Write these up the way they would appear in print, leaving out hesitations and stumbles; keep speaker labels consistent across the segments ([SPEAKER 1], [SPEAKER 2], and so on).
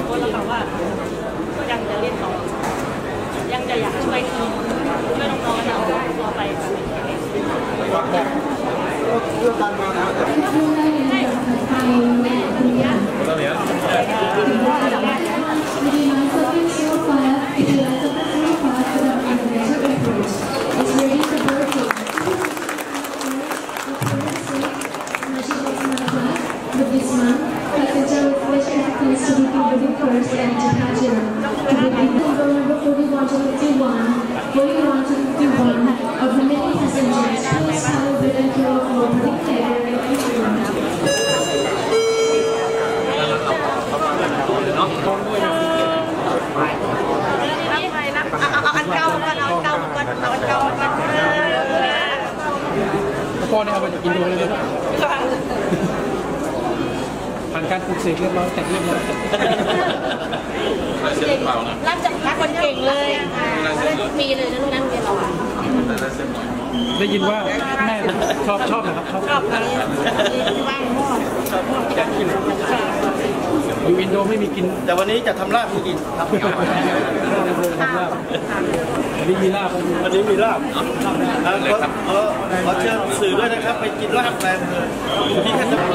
[SPEAKER 1] คนแล้วค่ะว่ายังจะเล่นต่อยังจะอยากช่วยน้องๆนะต่อไป
[SPEAKER 2] เรื่องการมาแล้ว
[SPEAKER 3] This month, Passenger with special pleased to be the first and to pageant to be number 41 to 51 of the many passengers. Please have a bit and care for the
[SPEAKER 4] พ่อเนี่ยเอาไปจากอินโดเลยนะผ่านการปลูกเสกเรียบร้อยแต่งเรียบร้อย
[SPEAKER 1] รับจากคนเก่งเลยมีเลยนะลูกนั่งเรียนเรา
[SPEAKER 4] ได้ยินว่าแม่ชอบนะครับชอบว่างพ่ออยู่อินโดไม่มีกิน
[SPEAKER 2] แต่วันนี้จะทำลาบให้กินครับ
[SPEAKER 4] วันนี้มีลาบ
[SPEAKER 2] วันนี้มีลาบขอเชิญสื่อด้วยนะครับไปกินลาบแรงเลยพี่แค่จะ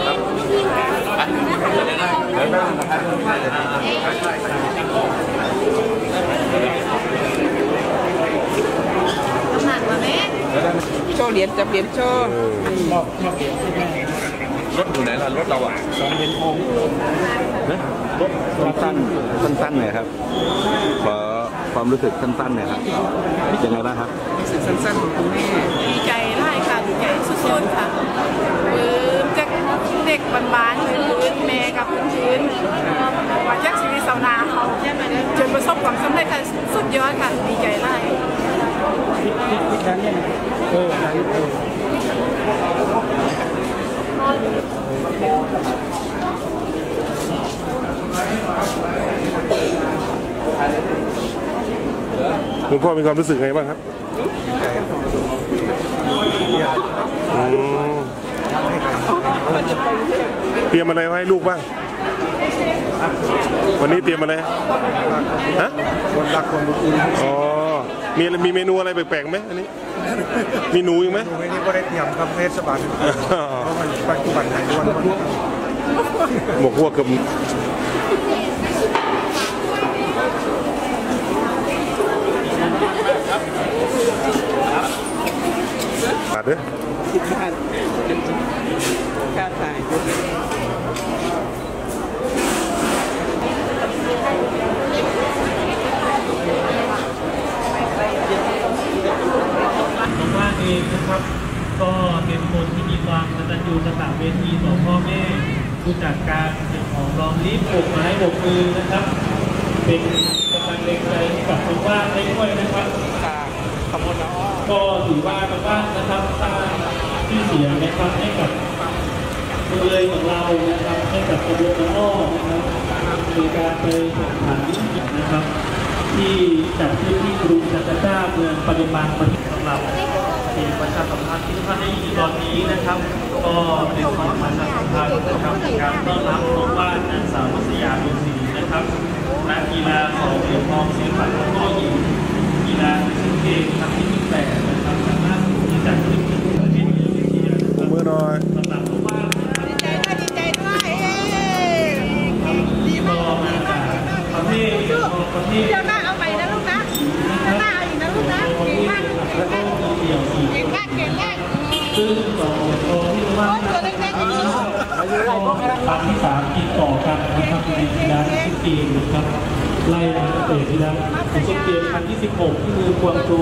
[SPEAKER 1] ผ่านมาไหม
[SPEAKER 5] โชว์เหรียญจับเหรียญโชว์
[SPEAKER 4] มอบเหรียญให้แม่
[SPEAKER 2] รถอยู่ไหนล่ะรถเราอ่ะ
[SPEAKER 4] 2 เหรียญทอง
[SPEAKER 2] รถสั้นหน่อยครับขอความรู้สึกสั้นๆหน่อยครับยังไงบ้างครับ
[SPEAKER 5] รู้สึกสั้นๆของคุณแม่
[SPEAKER 1] ดีใจไล่ค่ะดีใจสุดๆค่ะจากเด็กบ้านๆพื้นแม่กับพื้นว่าจากชีวิตชาวนาเขาจนประสบความสำเร็จค่ะสุดยอดค่ะดีใจไล่
[SPEAKER 4] ร้านเนี่ยร้าน
[SPEAKER 6] คุณพ่อมีความรู้สึกไงบ้างครับเตรียมอะไรไว้ให้ลูกบ้างวันนี้เตรียมอะไรฮะ
[SPEAKER 2] คนรักคนบุญคุณ
[SPEAKER 6] อ๋อมีเมนูอะไรแปลกๆไหมอันนี้มีหนูอีกไหม
[SPEAKER 2] ไม่ได้ก็ได้เตรียมครับเทศบาลเพราะมันปัจจุบันไทยล้วน
[SPEAKER 6] หมกหัวกับขาดด้วย
[SPEAKER 5] ค่าถ่าย
[SPEAKER 7] ผมว่าเองนะครับก็เป็นคนที่มีความกตัญญูกตเวทีต่อพ่อแม่รู้จักการเก็บหอมรอมริบปลูกไม้ปลูกมือนะครับเป็นกำลังแรงใจกับคนว่างได้ด้วยนะครับ
[SPEAKER 5] ขอบคุณนะ
[SPEAKER 7] ก็ถือว่าเป็นบ้านนะครับสร้างที่เสียงนะครับให้กับเมืองของเรานะครับให้กับตัวน้องอ้อนะครับมีการไปแข่งขันนะครับที่จัดขึ้นที่กรุงจาการ์ตาเมืองปาเลมบังประเทศสำหรับทีมประชาสัมพันธ์ที่ทุกท่านได้ยินตอนนี้นะครับก็เป็นของประชาสัมพันธ์นะครับการต้อนรับน้องว่านนางสาวมัสยาดุศรีนะครับนักกีฬา2 เหรียญทองศิลปะโต้หญิงกีฬาซิงเกิลครั้งที่18นะครับครั้งล่าสุดที่จัดขึ้นที่ประเทศอินโดนีเซียนะครับ
[SPEAKER 6] มือหน่อย
[SPEAKER 7] สำหรับน้องว่าน
[SPEAKER 1] ดีใจด้วย
[SPEAKER 7] ดีมากประเทศเ
[SPEAKER 1] ดี๋ยวหน้าเอาใหม่นะลูกนะเดี๋ยวหน้าเอาอีกนะลูกนะเก่งมาก
[SPEAKER 7] ซึ่ง2 เหรียญทองที่ว่าครั้งที่3ติดต่อกันนะครับในกีฬาซิงเกิลนะครับไล่มาตั้งแต่กีฬาซิงเกิลครั้งที่16ที่คือกวางโจว